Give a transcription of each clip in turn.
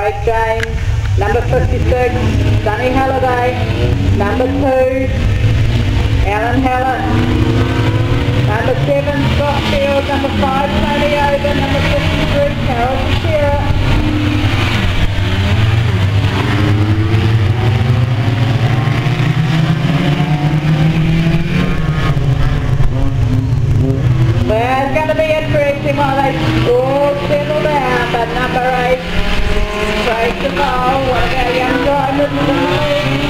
Craig James. Number 56, Sunny Halliday. Number 2, Alan Hallett. Number 7, Scott Field. Number 5, Tony Over. Number 53, Carol Shearer. Well, it's going to be interesting while they all settle down, but number 8, Craig Jamal, one of our young drivers in the lead.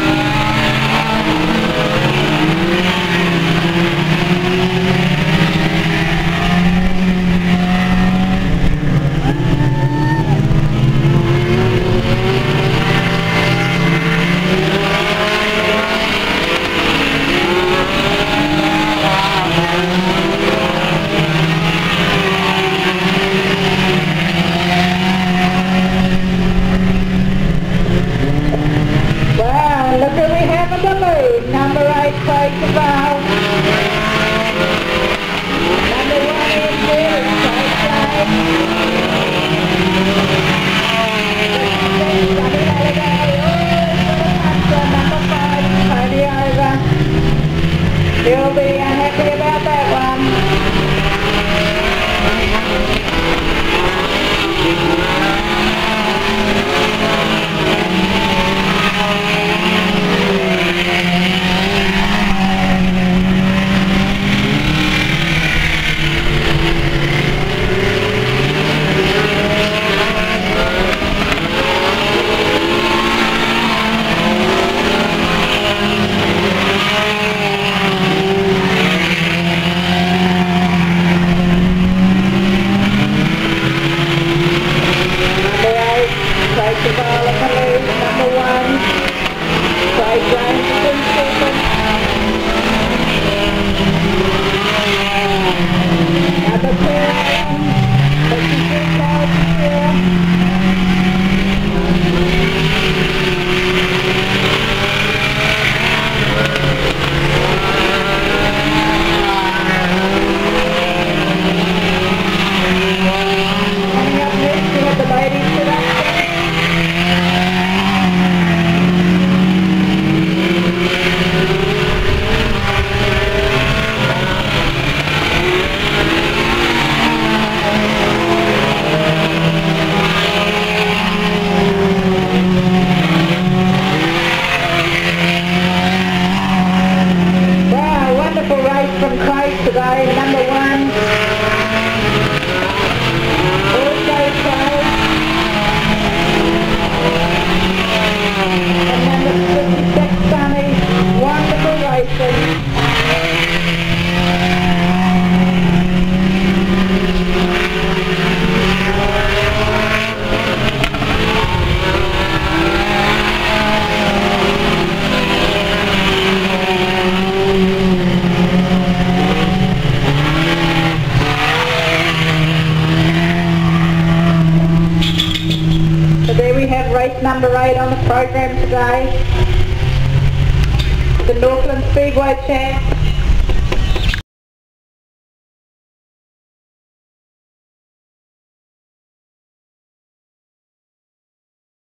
Number 8, Craig Jamal. Number 1 is Craig James. Number 5, Tony Over. He'll be unhappy about that one. Number 1, Craig James is in second. Number 2, Carol Shearer. Coming up next, we have the ladies sit up. From Craig today, number 1, also Craig, and number 56, Sunny. Wonderful racing. Race number 8 on the program today. The Northland Speedway champ,